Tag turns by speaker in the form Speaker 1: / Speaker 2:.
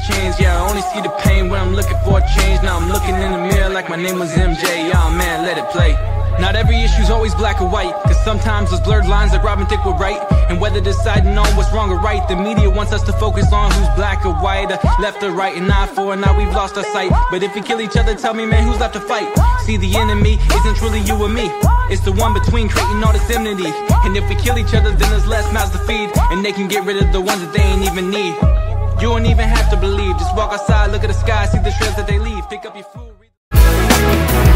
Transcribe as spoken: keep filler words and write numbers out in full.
Speaker 1: change. Yeah, I only see the pain when I'm looking for a change. Now I'm looking in the mirror like my name was M J. Yeah, man, let it play. Not every issue's always black or white, cause sometimes those blurred lines like Robin Thicke were right. And whether deciding on what's wrong or right, the media wants us to focus on who's black or white, or left or right, and eye for an eye, we've lost our sight. But if we kill each other, tell me, man, who's left to fight? See, the enemy isn't truly you or me, it's the one between creating all this enmity. And if we kill each other, then there's less mouths to feed, and they can get rid of the ones that they ain't even need. You don't even have to believe, just walk outside, look at the sky, see the shreds that they leave. Pick up your food, read